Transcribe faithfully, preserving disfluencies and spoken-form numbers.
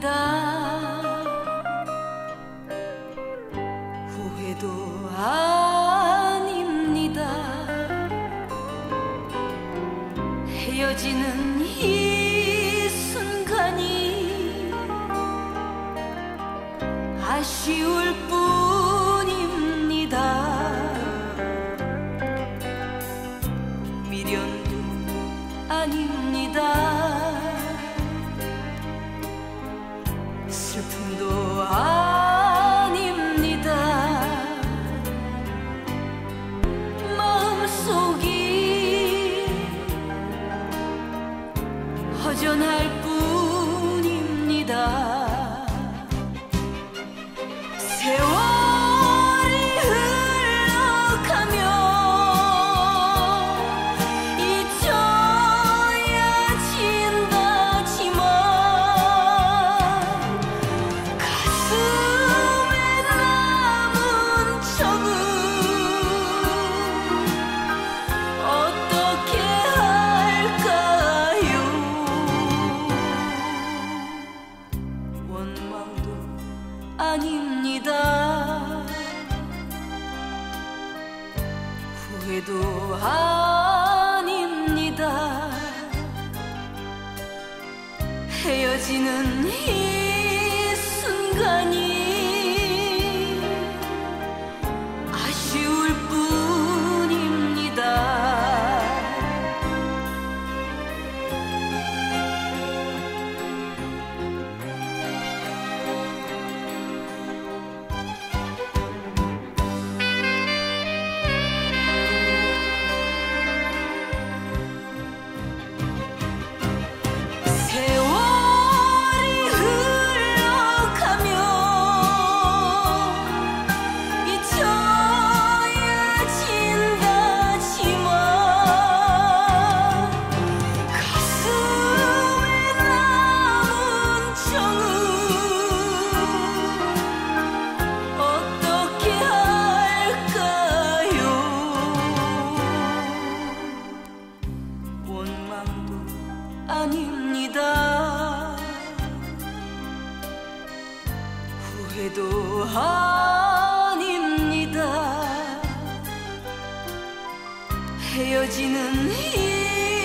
아닙니다. 후회도 아닙니다. 헤어지는 이 순간이 아쉬울 뿐입니다. 미련도 아닙니다. 슬픔도 아닙니다. 마음속이 허전할 뿐입니다. 세월이 흘러가며 잊혀야 진다지만 가슴에 남은 적은 어떻게 할까요? 원망도 아닙니다. 후회도 아닙니다. 헤어지는 이 순간이 아쉬울 뿐입니다. 세월이 흘러가며 잊혀야 진다지만 가슴에 남은 정은 어떻게 할까요? 원망도 아닙니다. 후회도 아닙니다. 헤어지는 이